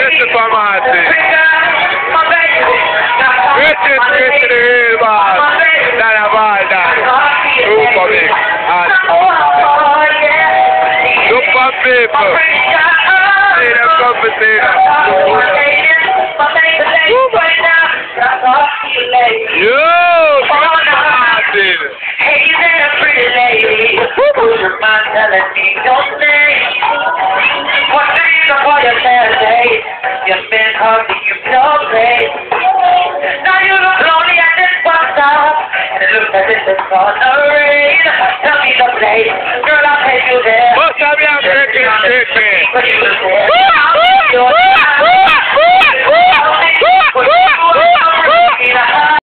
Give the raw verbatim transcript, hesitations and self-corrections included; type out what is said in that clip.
Sounique Supamixx. Richie, Richie the real boss. Not a ball that. Supamixx. Look for people. See them conversation. Yo, Supamixx. Hey, you been a pretty lady. Who's your mind telling me don't stay? What do you know for your Saturday? You've been hard to keep your place. Now you look lonely at this bus stop, and it looks as if it's gonna rain. Tell me the place, girl, I'll take you there. What's up, y'all? Cricket, cricket. But you was there.